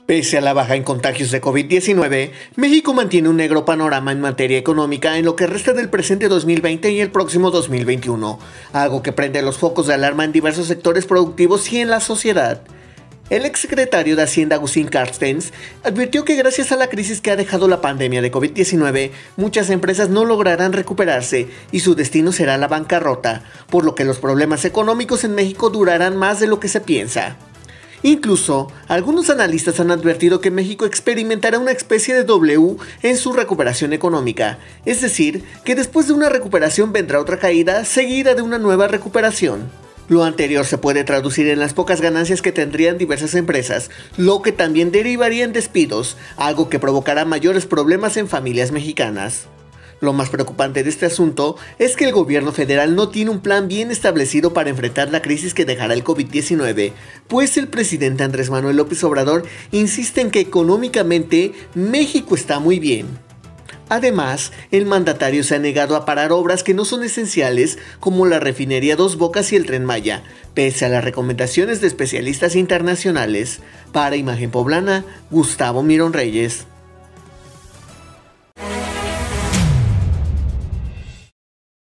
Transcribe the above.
Pese a la baja en contagios de COVID-19, México mantiene un negro panorama en materia económica en lo que resta del presente 2020 y el próximo 2021, algo que prende los focos de alarma en diversos sectores productivos y en la sociedad. El exsecretario de Hacienda Agustín Carstens advirtió que gracias a la crisis que ha dejado la pandemia de COVID-19, muchas empresas no lograrán recuperarse y su destino será la bancarrota, por lo que los problemas económicos en México durarán más de lo que se piensa. Incluso, algunos analistas han advertido que México experimentará una especie de W en su recuperación económica, es decir, que después de una recuperación vendrá otra caída seguida de una nueva recuperación. Lo anterior se puede traducir en las pocas ganancias que tendrían diversas empresas, lo que también derivaría en despidos, algo que provocará mayores problemas en familias mexicanas. Lo más preocupante de este asunto es que el gobierno federal no tiene un plan bien establecido para enfrentar la crisis que dejará el COVID-19, pues el presidente Andrés Manuel López Obrador insiste en que económicamente México está muy bien. Además, el mandatario se ha negado a parar obras que no son esenciales como la refinería Dos Bocas y el Tren Maya, pese a las recomendaciones de especialistas internacionales. Para Imagen Poblana, Gustavo Mirón Reyes.